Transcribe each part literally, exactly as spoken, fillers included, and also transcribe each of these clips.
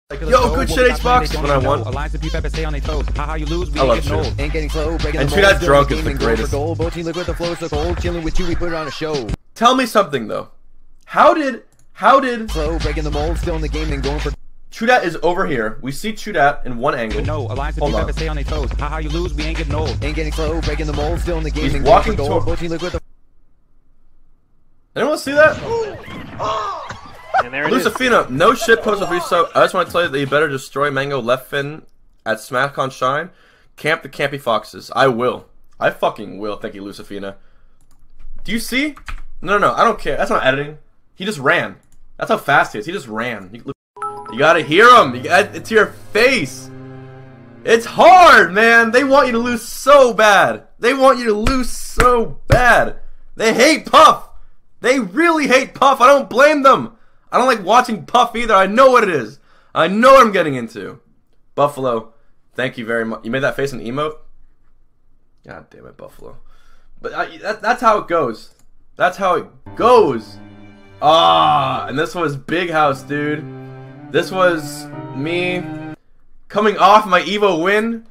Yo, good shit, Xbox. When I won. Alliance of people stay on their toes. How you lose? We I love ain't True. getting Ain't getting slow, breaking And the True mold, That still drunk in is the the game and going greatest. for gold. Boating liquid, the flow so cold. Chilling with you, we put it on a show. Tell me something though. How did how did Slow, breaking the mold, still in the game and going for. True Dat is over here? We see True Dat in one angle. No, Alliance of Hold people on. stay on their toes. How you lose? We ain't getting old. Ain't getting slow, breaking the mold, still in the game He's and going walking for gold. toward- Boating liquid, the. Anyone see that? And there it is. Lucifina, no shit post of so I just want to tell you that you better destroy Mango left fin at SmackCon Shine. Camp the Campy Foxes. I will. I fucking will. Thank you, Lucifina. Do you see? No, no, no. I don't care. That's not editing. He just ran. That's how fast he is. He just ran. You, you gotta hear him. You got, it's your face. It's hard, man. They want you to lose so bad. They want you to lose so bad. They hate Puff. They really hate Puff. I don't blame them. I don't like watching Puff either. I know what it is. I know what I'm getting into. Buffalo, thank you very much. You made that face an emote? God damn it, Buffalo. But I, that, that's how it goes. That's how it goes. Ah, and this was Big House, dude. This was me coming off my Evo win.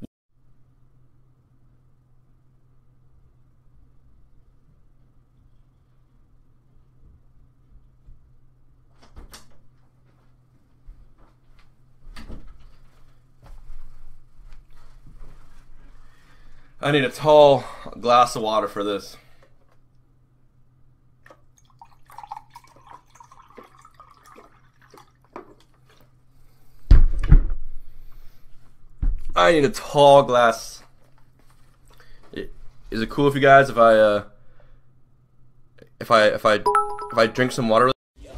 I need a tall glass of water for this. I need a tall glass. Is it cool if you guys if I uh if I if I if I drink some water?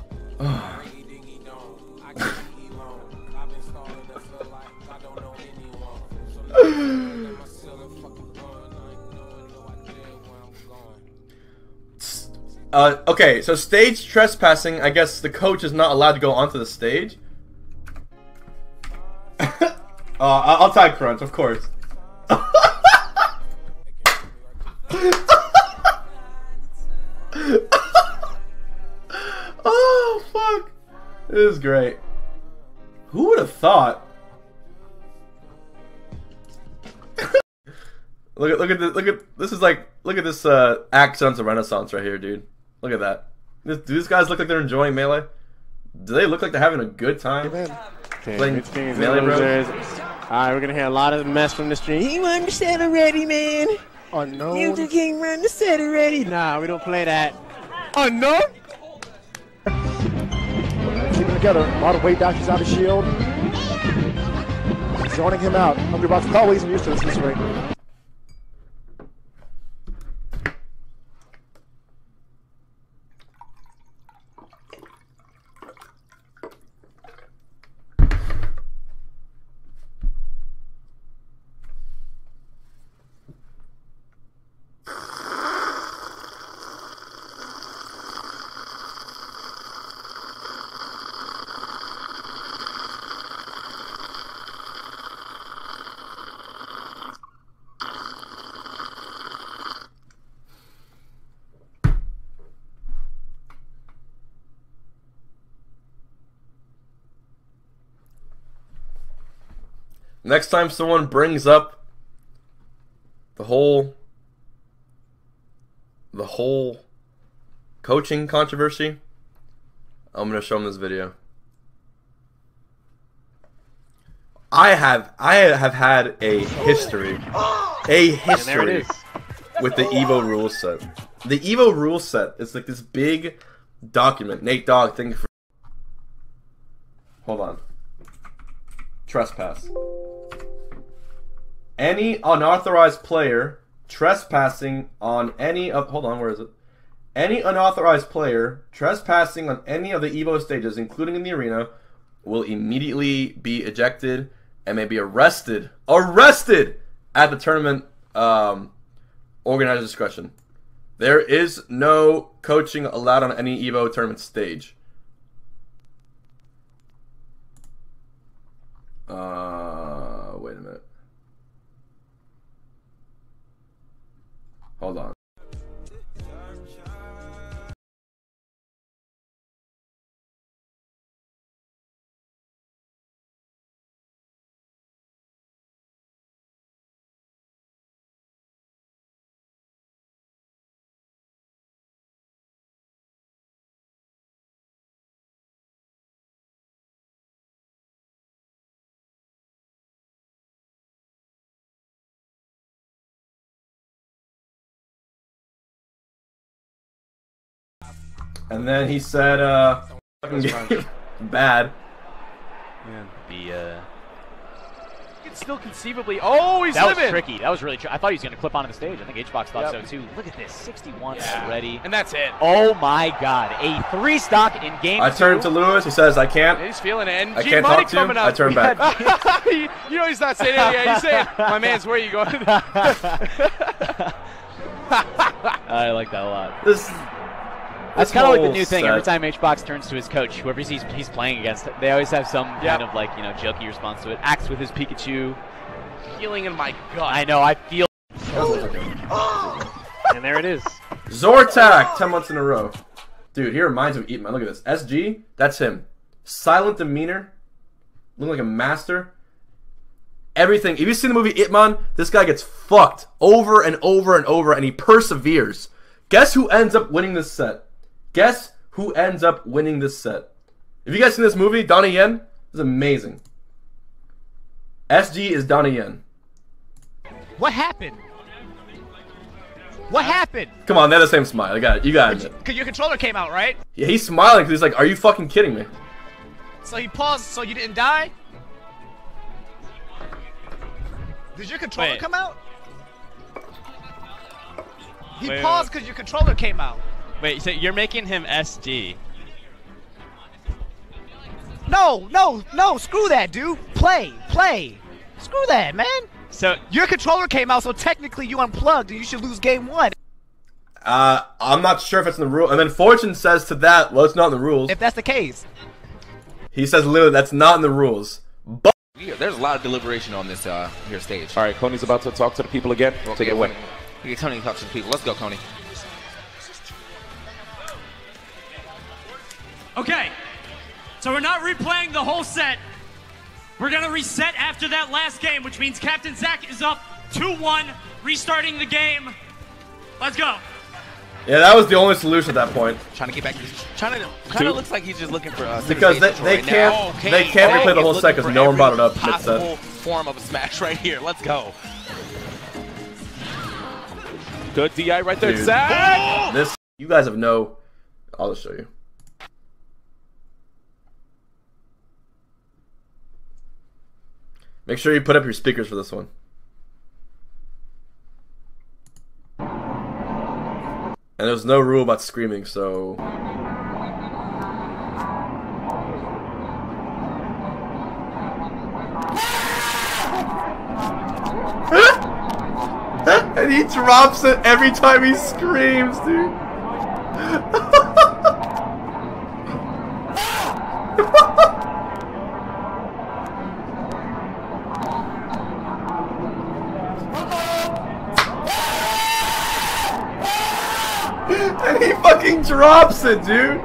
Uh, okay, so stage trespassing, I guess the coach is not allowed to go onto the stage. uh, I'll tag Crunch, of course. Oh, fuck. This is great. Who would have thought? Look at look at this look at this is like look at this uh accents of Renaissance right here, dude. Look at that. This, do these guys look like they're enjoying Melee? Do they look like they're having a good time? Okay, Playing good things, Melee, bro? Alright, we're gonna hear a lot of mess from the stream. He won the set already, man. Unknown. You the king run the set already. Nah, we don't play that. Unknown? Keeping together, a lot of weight dashes out of Shield. Zoning him out. Hungry Box probably isn't used to this this way. Next time someone brings up the whole the whole coaching controversy, I'm gonna show them this video. I have I have had a history, a history with the Evo rule set. The Evo rule set is like this big document. Nate Dogg, thank you for. Hold on. Trespass. Any unauthorized player trespassing on any of hold on, where is it? Any unauthorized player trespassing on any of the Evo stages, including in the arena, will immediately be ejected and may be arrested. Arrested at the tournament um, organizer's discretion. There is no coaching allowed on any Evo tournament stage. Uh, wait a minute. Hold on. And then he said, uh, fucking bad. Man, the uh, you can still conceivably. Oh, he's That living. was tricky. That was really tricky. I thought he was going to clip onto the stage. I think H-Box thought Yep. so too. Look at this, sixty-one Yeah. already. And that's it. Oh my God, a three stock in game I two. turn to Lewis. He says, I can't. He's feeling it. And I G can't Money talk to you. coming up. I turn back. you know he's not saying anything. He's saying, "My man's, where you going?" I like that a lot. This. That's this kind of like the whole new thing. set- Every time H-Box turns to his coach, whoever he's, he's playing against, they always have some Yep. kind of like, you know, jokey response to it. Acts with his Pikachu. Feeling in my gut. I know, I feel. And there it is. Zortak, ten months in a row. Dude, he reminds me of Eatman. Look at this. S G, that's him. Silent demeanor. Looking like a master. Everything. If you've seen the movie Itman, this guy gets fucked over and over and over, and he perseveres. Guess who ends up winning this set? Guess who ends up winning this set? If you guys seen this movie, Donnie Yen, this is amazing. S G is Donnie Yen. What happened? What happened? Come on, they have the same smile. You got it. You got it. Because your controller came out, right? Yeah, he's smiling because he's like, "Are you fucking kidding me?" So he paused so you didn't die? Did your controller Wait. come out? He Wait, paused because your controller came out. Wait, so you're making him S G? No, no, no, screw that, dude. Play, play. Screw that, man. So Your controller came out, so technically you unplugged and you should lose game one. Uh, I'm not sure if it's in the rule. And then Fortune says to that, "Well, it's not in the rules." If that's the case. He says literally, "That's not in the rules." But Yeah, there's a lot of deliberation on this uh, here stage. All right, Coney's about to talk to the people again. Okay, Take it away. Okay, Tony, talk to the people. Let's go, Coney. Okay, so we're not replaying the whole set. We're gonna reset after that last game, which means Captain Zach is up two one, restarting the game. Let's go. yeah, that was the only solution at that point Trying to get back to trying to kind of looks like he's just looking for uh, because they, Detroit they right can't now. Okay. they can't replay the whole He's set because looking no for one brought it up every mid set. possible form of a smash right here. Let's go. Good D I right there, Dude. Zach. This you guys have no. I'll just show you. Make sure you put up your speakers for this one. And there's no rule about screaming, so. And he drops it every time he screams, dude. And he fucking drops it, dude.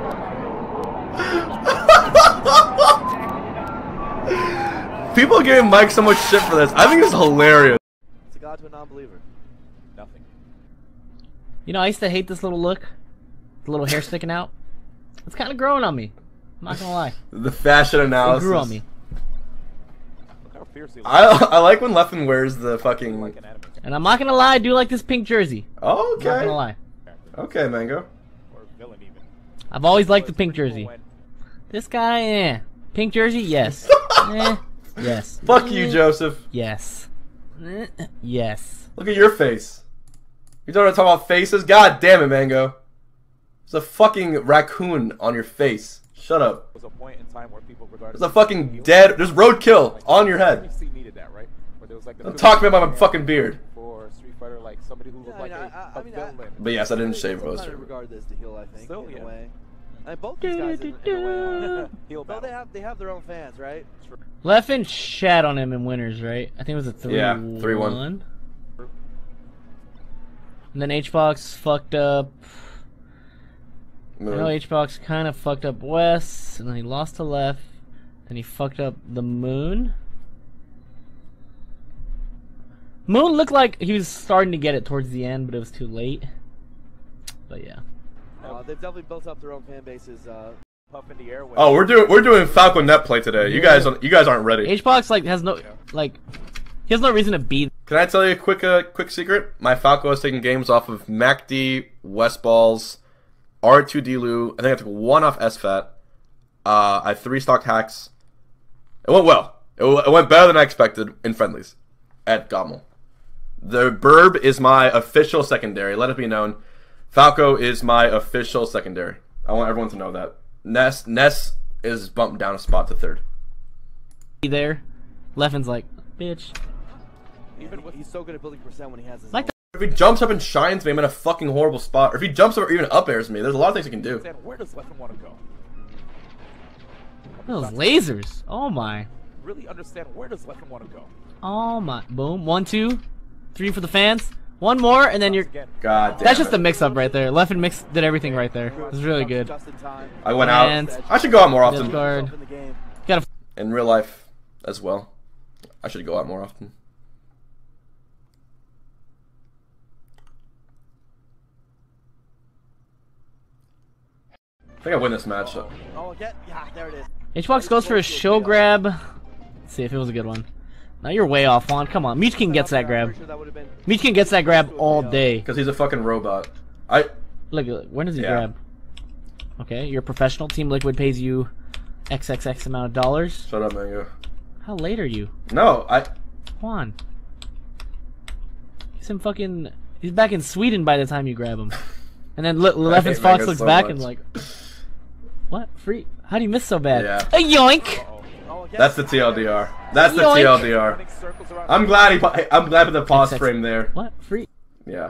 People are giving Mike so much shit for this. I think it's hilarious. It's a god to a non-believer. Nothing. You know, I used to hate this little look. The little hair sticking out. It's kind of growing on me. I'm not gonna lie. The fashion It analysis. grew on me. Look how fierce he I I like when Leffen wears the fucking. like an anime. And I'm not gonna lie, I do like this pink jersey. Oh, I'm not okay. gonna lie. Okay, Mango. Or villain even. I've always liked the It's pink pretty jersey. cool when- This guy, eh. Pink jersey, yes. eh. Yes. Fuck you, Eh. Joseph. Yes. Eh. Yes. Look at your face. You don't want to talk about faces? God damn it, Mango. There's a fucking raccoon on your face. Shut up. There was a point in time where people regarded. There's a fucking dead. There's roadkill on your head. N F C needed that, right? Where there was like the Don't talk to me about my fucking beard. For Street Fighter, like somebody who looked Yeah, I like mean, a, I- I a mean, I- villain. But yes, I didn't They shave still Rose. kind of regard this to heel, I think, Still, in yeah. a way. I mean, both these guys, in, in a way, are. Heel Well, battle. they have they have their own fans, right? Leffen shat on him in winners, right? I think it was a three Yeah, three one. And then H-Box fucked up. I know Moon. H-Box kind of fucked up West, and then he lost to Left. Then he fucked up the Moon. Moon looked like he was starting to get it towards the end, but it was too late. But yeah. Uh, they've definitely built up their own fan bases. Uh, Puff in the air. when- Oh, we're doing we're doing Falcon net play today. You guys you guys aren't ready. H-Box like has no like he has no reason to be. Can I tell you a quick uh, quick secret? My Falco is taking games off of MacD, West Balls, R two D L U. I think I took one off S F A T. Uh, I three stocked hacks. It went well. It, w it went better than I expected in friendlies at Gommel. The Burb is my official secondary. Let it be known. Falco is my official secondary. I want everyone to know that. Ness Ness is bumped down a spot to third. There, Leffen's like, bitch. Even with, he's so good at building percent when he has his. Like if he jumps up and shines me, I'm in a fucking horrible spot. Or if he jumps up or even up airs me, there's a lot of things he can do. Where does Leffen want to go? Those lasers. Oh my. Really understand where does Leffen want to go? Oh my. Boom. One, two, three for the fans. One more, and then you're. God damn That's just it. a mix-up right there. Leffen mix did everything right there. It was really good. I went And out. I should go out more often. Discard. Gotta. In real life as well. I should go out more often. I think I win this match. Oh, get, yeah, there it is. H-Box goes for a show grab. Let's see if it was a good one. Now you're way off, Juan. Come on. Meechkin gets that grab. Meechkin gets that grab all day. Because he's a fucking robot. I Look, look, when does he Yeah. grab? Okay, you're a professional. Team Liquid pays you X X X amount of dollars. Shut up, Mango. How late are you? No, I... Juan. He's in fucking... He's back in Sweden by the time you grab him. And then Le Leffen's hate Fox Mango looks so back much. and like... What? Free? How do you miss so bad? Yeah. A yoink! That's the T L D R. That's the Yoink. T L D R. I'm glad he. pa- I'm glad with the pause X X. frame there. What? Free? Yeah.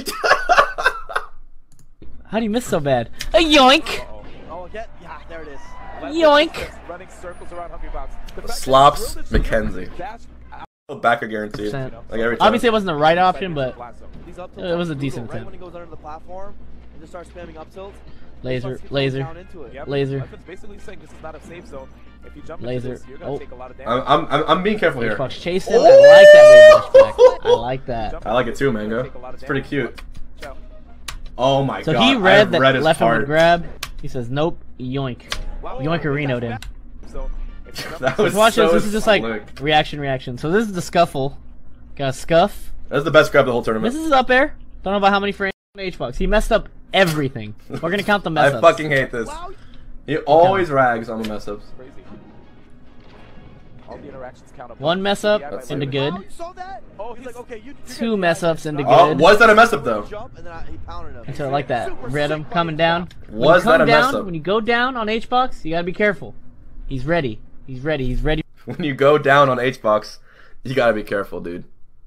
How do you miss so bad? A yoink! Oh, get, yeah, there it is. Yoink! Running circles around Hungry Box. The fact that Slops he drilled it McKenzie. dash Backer guaranteed. Percent. Like every time. Obviously, it wasn't the right option, but These up it was a tilts decent brutal, right when attempt. he goes under the platform and just starts spamming up tilt. Laser, Starts laser, down into it. Yep. laser. Leffen's basically saying this is not a safe zone. If you jump Laser. into this, you're gonna Oh. take a lot of I'm, damage. I'm, I'm, I'm being careful here. H-Box chased him. I like that wave dash back. I like that. I like it too, Mango. It's pretty cute. Ciao. Oh my So god. he read I that read his Leffen heart. would grab. He says, nope, yoink. Wow. Yoinkerino'd him. So, if you jump That So was watch so this. This is just like slick. reaction, reaction. So this is the scuffle. Got a scuff. That's the best grab of the whole tournament. This is up air. Don't know about how many frames on H-Box. He messed up everything. We're gonna count the mess I ups. fucking hate this. He always rags on the mess ups. crazy. All the interactions count up. One mess up That's into it. good. Oh, you saw that? Oh, he's he's- like, okay, you. you're Two gonna mess be ups into Oh, good. was that a mess up though? Jump, and then I, he pounded him. Until I like that. Read him coming down. When Was you come that a mess down, up? When you go down on H-Box, you gotta be careful. He's ready. He's ready. He's ready. When you go down on H-Box, you gotta be careful, dude.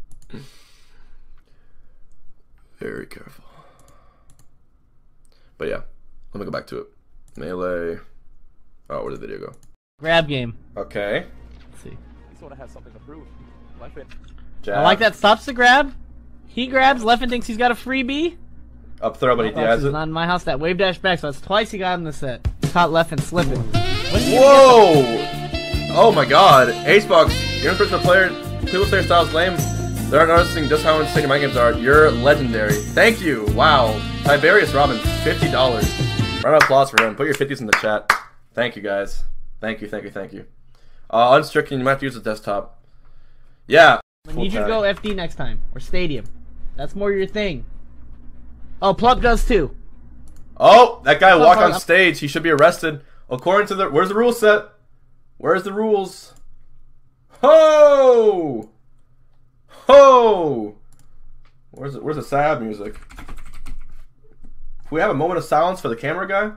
Very careful. But yeah, let me go back to it. Melee. Oh, where did the video go? Grab game. Okay. Let's see. He's want to have something to prove. Leffen. Jab. I like that. Stops the grab. He grabs. Leffen thinks he's got a freebie. Up throw, but he H-Box has is it. not in my house. That wave dash back. So that's twice he got in the set. Caught Leffen slipping. Whoa! Oh my god. H-Box, you're an personal player. People say your style's lame. They're not noticing just how insane your mind games are. You're legendary. Thank you. Wow. Tiberius Robbins, fifty dollars. Round of applause for him. Put your fifties in the chat. Thank you, guys. Thank you, thank you, thank you. Uh, unstricken, you might have to use the desktop. Yeah. I need you to go F D next time. Or Stadium. That's more your thing. Oh, Plup does too. Oh, that guy Oh, walked sorry, on stage. He should be arrested. According to the... Where's the rule set? Where's the rules? Ho! Ho! Where's the, where's the sad music? Can we have a moment of silence for the camera guy?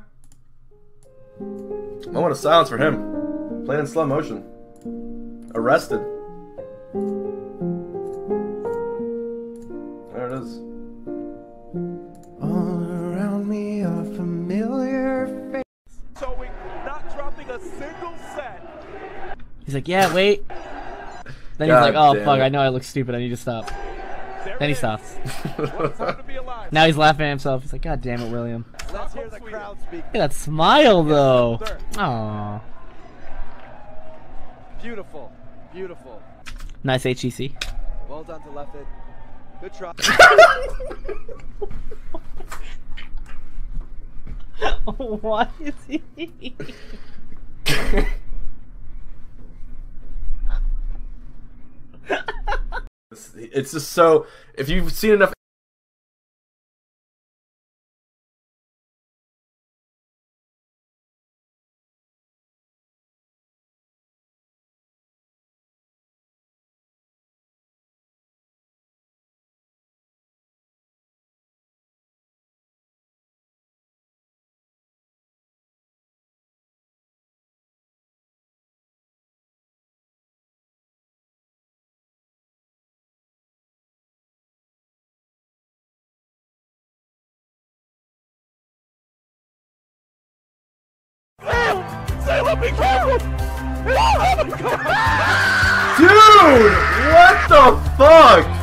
Moment of silence for him. Played in slow motion. Arrested. There it is. All around me are familiar faces. Showing, not dropping a single set. He's like, yeah, wait. Then God he's like, oh, damn fuck, it. I know I look stupid. I need to stop. There Then he it is. stops. What a time to be alive. Now he's laughing at himself. He's like, God damn it, William. Let's hear the crowd speak. Look at that smile, though. sir. Aww. Beautiful. Beautiful. Nice H E C. Well done to Leffen. Good try. Why is he? It's just so... If you've seen enough Caleb, be careful! Oh my God! Dude! What the fuck?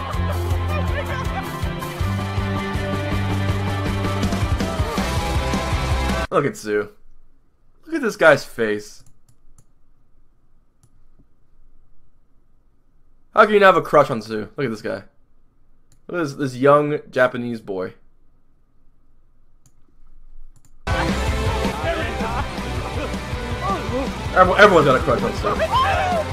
Look at Sue. Look at this guy's face. How can you not have a crush on Sue? Look at this guy. Look at this, this young Japanese boy. Everyone, everyone's got a crush on Sue.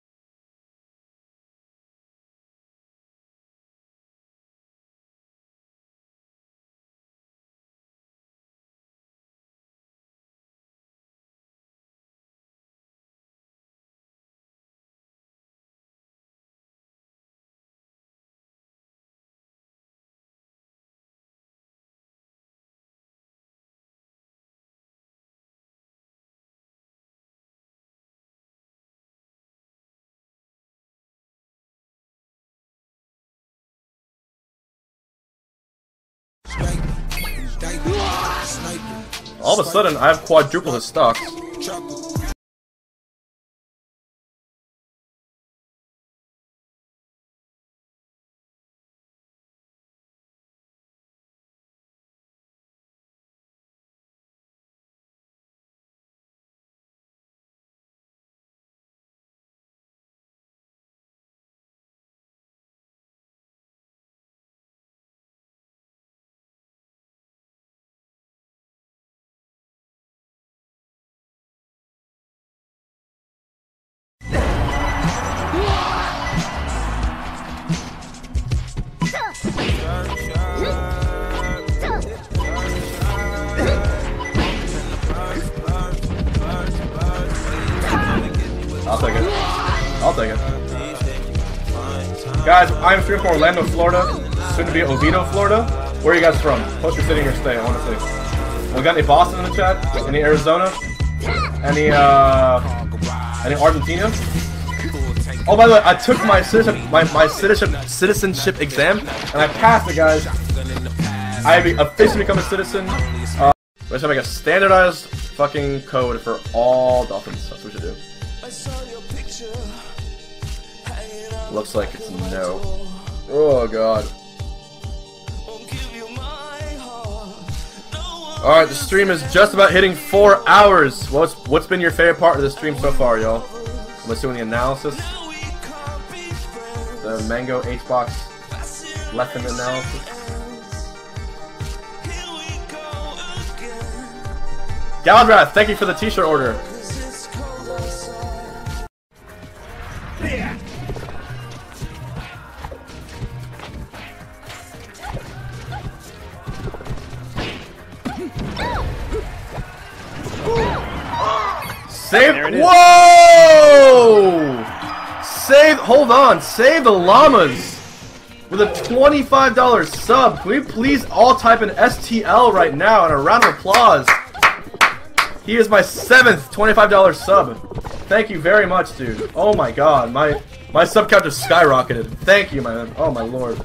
All of a sudden, I have quadrupled his stocks. I'll take it. I'll take it. Guys, I'm streaming from Orlando, Florida. Soon to be Oviedo, Florida. Where are you guys from? Post your city and your state. I want to see. We got any Boston in the chat? Any Arizona? Any uh, any Argentina? Oh, by the way, I took my citizenship my, my citizenship citizenship exam and I passed it, guys. I officially become a citizen. Uh, we're gonna make a standardized fucking code for all Dolphins. That's what we should do. Looks like it's no. Oh god. Alright, the stream is just about hitting four hours. What's what's been your favorite part of the stream so far, y'all? I'm assuming the analysis. The Mango H box left in the analysis. Galdrath, thank you for the t-shirt order. Save! Whoa! Save! Hold on! Save the llamas with a twenty-five dollar sub. Can we please all type in S T L right now and a round of applause? He is my seventh twenty-five dollar sub. Thank you very much, dude. Oh my god, my my sub count just skyrocketed. Thank you, man. Oh my lord.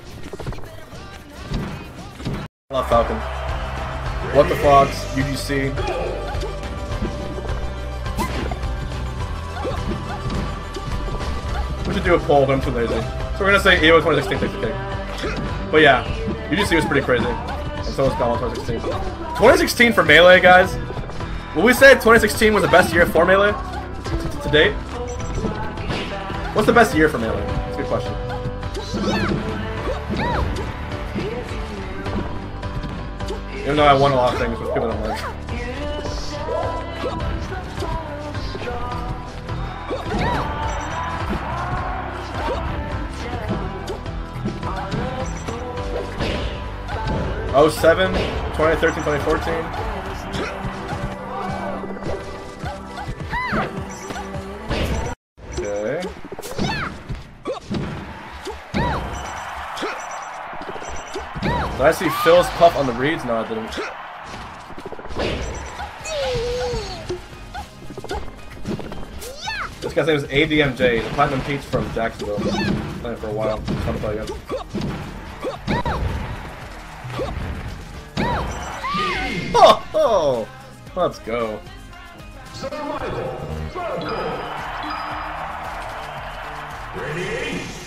I love Falcon. What the Fox? U G C. We should do a poll, but I'm too lazy. So we're gonna say E O twenty sixteen takes the cake. But yeah, U G C was pretty crazy. And so was Gauntlet twenty sixteen. twenty sixteen for Melee, guys. Will we say twenty sixteen was the best year for Melee? To, to date? What's the best year for Melee? That's a good question. Even though I won a lot of things, which people don't like. oh seven, twenty thirteen, twenty fourteen. Okay. Did I see Phil's puff on the reads? No, I didn't. This guy's name is A D M J. He's a Platinum Peach from Jacksonville. Playing for a while. Just fun to play against. Oh, oh, let's go. Survival Protocol. Ready?